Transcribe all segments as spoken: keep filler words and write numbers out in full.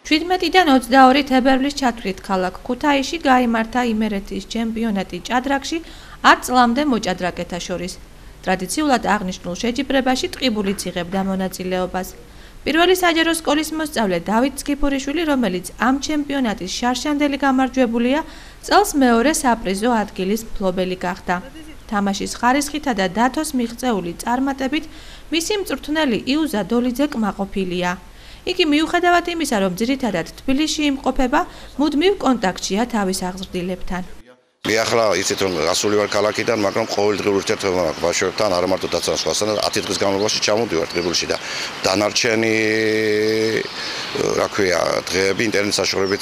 შვიდმეტიდან ოცდაორი თებერვლის ჩათვლით ქალაქ ქუთაისში გაიმართა იმერეთის ჩემპიონატი ჭადრაკში ათ წლამდე მოჭადრაკეთა შორის. ტრადიციულად აღნიშნულ შეჯიბრებაში ტყიბულიც იღებდა მონაწილეობას. პირველი საჯარო სკოლის მოსწავლე დავით სქიფურიშვილი, რომელიც ამ ჩემპიონატის შარშანდელი გამარჯვებულია, წელს მეორე საპრიზო ადგილის მფლობელი გახდა. თამაშის ხარისხითა და დათოს მიღწეული წარმატებით მისი მწვრთნელი იუზა დოლიძე კმაყოფილია. იგი მიუხედავად იმისა, რომ ძირითადად თბილისში იმყოფება, მუდმივ კონტაქტშია თავის აღზრდილებთან. მე ახლა იცით რომ გასული ვარ ქალაქიდან, მაგრამ ყოველდღიურ ურთიერთობა მაქვს ბავშვებთან, არა მარტო დაცვას სხვასთან, ათი დღის განმავლობაში ჩამოვდივარ ტყიბულში და დანარჩენი რა ქვია, დღეები ინტერნეტ საშუალებით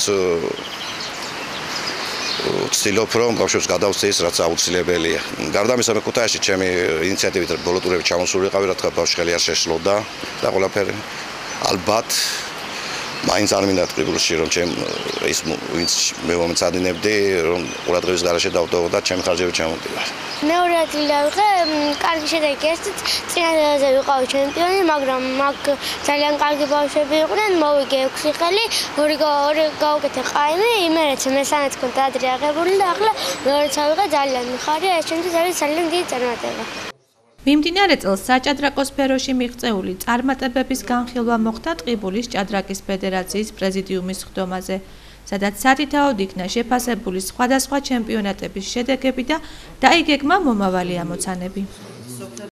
ვცდილობ რომ ბავშვებს გადავწე ის, რაც აუცილებელია. გარდა ამისა, მე ქუთაისში ჩემი ინიციატივით ბოლო ტურები ჩამოსული ვიყავი, რა თქმა უნდა ბავშვი ხელი არ შეშლოდა და ყველაფერი ალბათ მაინც არ მინდა ტყიბულში რომ ჩემ ის ვინც მე მომწადინებდი რომ ყურადღების გარეშე დავდო და ჩემი ხარჯები ჩამოვდივარ. მეორე ადგილი დავიღე, კარგი შედეგი ესეც, წინაზე ვიყავი ჩემპიონი, მაგრამ მაგ ძალიან კარგი ბავშვები იყვნენ, მოვიგე ექვსი ხელი, ორი ორი გავუკეთე ყაიმი, იმერეთს მესამეც კონტა ადრე აღებული და ახლა მეორეც ავიღე, ძალიან მიხარია, ეს ჩემთვის არის ძალიან დიდი წარმატება. მიმდინარე წელს საჭადრაკო სფეროში მიღწეული წარმატებების განხილვა მოხდა ტყიბულის ჭადრაკის ფედერაციის პრეზიდიუმის სხდომაზე, სადაც სათითაოდ იქნა შეფასებული სხვადასხვა ჩემპიონატების შედეგები და დაიგეგმა მომავალი ამოცანები.